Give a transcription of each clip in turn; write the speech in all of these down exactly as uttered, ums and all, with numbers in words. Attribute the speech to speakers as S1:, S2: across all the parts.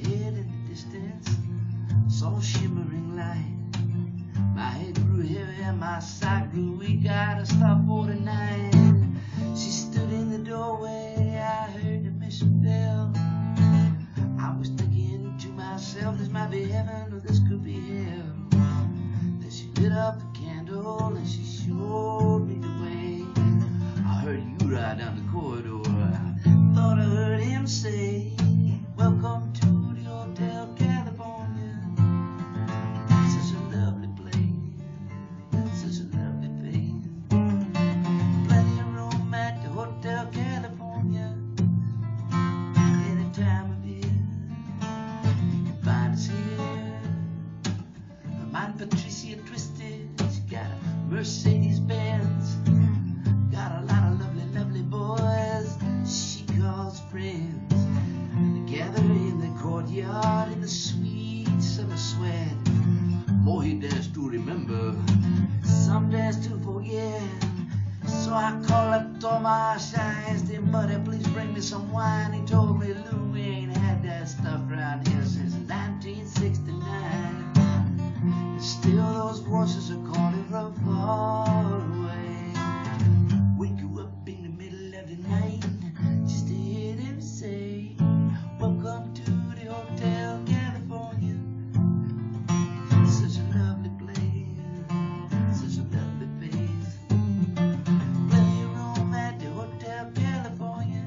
S1: ahead in the distance, saw a shimmering light. My head grew heavy and my side grew weak. I had to stop for the night. She stood in the doorway, I heard the mission bell. I was thinking to myself, this might be heaven or this could be hell. Then she lit up the candle and she showed me the way. I heard you ride down the corridor. I thought I heard him say, welcome to the Hotel California. Such a lovely place, such a lovely place. Plenty of room at the Hotel California. Any time of year, you can find us here. Her mind Patricia twisted, she got a Mercedes Benz. Got a lot of lovely, lovely boys she calls friends. Together in the courtyard in the sweet summer sweat. More he dares to remember, some dares to forget. So I called up Tomas, I asked him, buddy, please bring me some wine. He told me, Lou, we ain't had that stuff around here since nineteen sixty-nine. And still those voices are calling from far away. Wake you up in the middle of the night just to hear them say, welcome to the Hotel California. Such a lovely place, such a lovely place. Plenty of room at the Hotel California.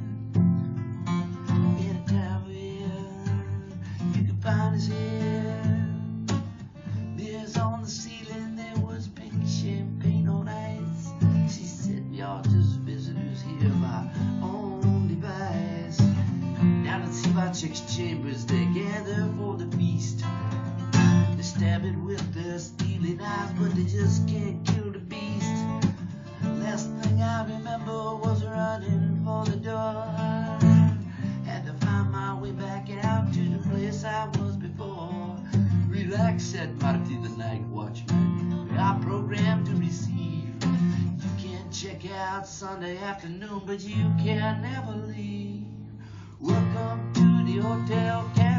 S1: Any time of year, you can find us here. Mirrors on the ceiling, there was pink champagne on ice. She said we are just visitors here by own device. Down at Sivacek's chambers they gather for the feast. They stab it with their steely knives, but they just can't kill the beast. Last thing I remember was running for the door. Had to find my way back out to the place I was before. Relax, said Marty the night watchman. We are programmed to receive. You can check out Sunday afternoon, but you can never leave. Welcome to the Hotel California.